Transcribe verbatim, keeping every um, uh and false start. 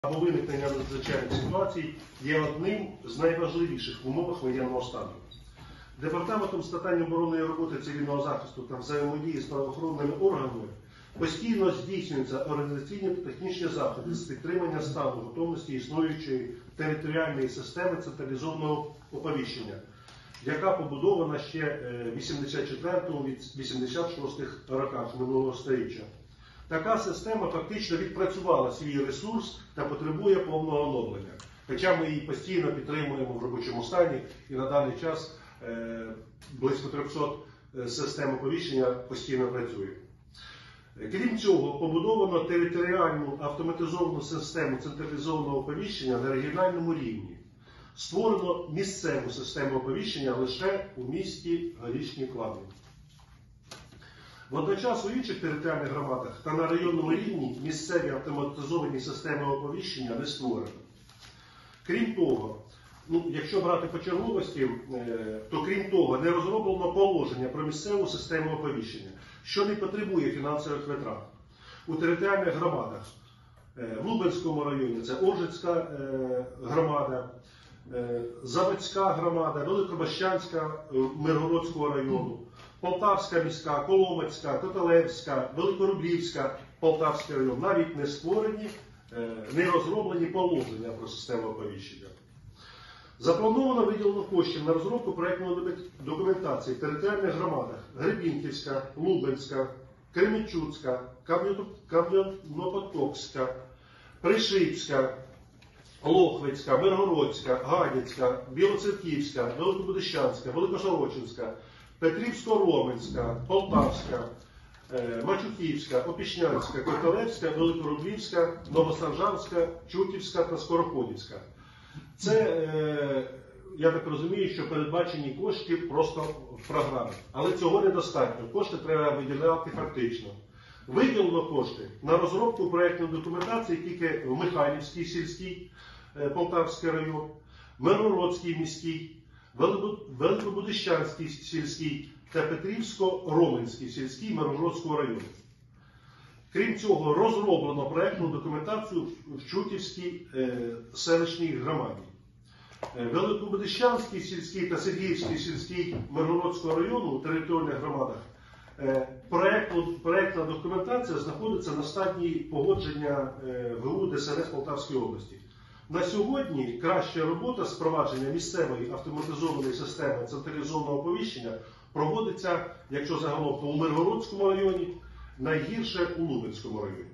або виникнення надзвичайних ситуацій є одним з найважливіших в умовах воєнного стану. Департаментом з питань оборонної роботи, цивільного захисту та взаємодії з правоохоронними органами постійно здійснюються організаційні та технічні заходи з підтримання стану готовності існуючої територіальної системи централізованого оповіщення, яка побудована ще в вісімдесят четвертому - вісімдесят шостому роках минулого століття. Така система фактично відпрацювала свій ресурс та потребує повного оновлення. Хоча ми її постійно підтримуємо в робочому стані і на даний час е, близько трьохсот систем оповіщення постійно працює. Крім цього, побудовано територіальну автоматизовану систему централізованого оповіщення на регіональному рівні. Створено місцеву систему оповіщення лише у місті Горішні Плавні. Водночас у інших територіальних громадах та на районному рівні місцеві автоматизовані системи оповіщення не створено. Крім того, ну, якщо брати по черговості, то крім того, не розроблено положення про місцеву систему оповіщення, що не потребує фінансових витрат. У територіальних громадах в Лубенському районі це Оржицька громада, Заводська громада, Великобащанська Миргородського району, Полтавська міська, Коломацька, Котелевська, Великорублівська, Полтавський район навіть не створені, не розроблені положення про систему оповіщення. Заплановано виділено коштів на розробку проєктної документації в територіальних громадах Гребінківська, Лубенська, Кременчуцька, Кам'янопотокська, Пришипська, Лохвицька, Миргородська, Гадяцька, Білоцерківська, Великобудищанська, Великошорочинська, Петрівсько-Роменська, Полтавська, Мачухівська, Опішнянська, Котелевська, Великорублівська, Новосанжарська, Чутівська та Скороходівська. Це, я так розумію, що передбачені кошти просто в програмі. Але цього недостатньо. Кошти треба виділяти фактично. Виділено кошти на розробку проєктної документації тільки в Михайлівській сільській, Полтавський район, Миргородський міський, Великобудищанський сільський та Петрівсько-Роменський сільський Миргородського району. Крім цього, розроблено проєктну документацію в Чутівській е, селищній громаді. Великобудищанський сільський та Сергіївський сільський Миргородського району у територіальних громадах е, проєктна документація знаходиться на стадії погодження е, ГУ ДСНС Полтавської області. На сьогодні краща робота з впровадження місцевої автоматизованої системи централізованого оповіщення проводиться, якщо загалом, то у Миргородському районі, найгірше у Лубенському районі.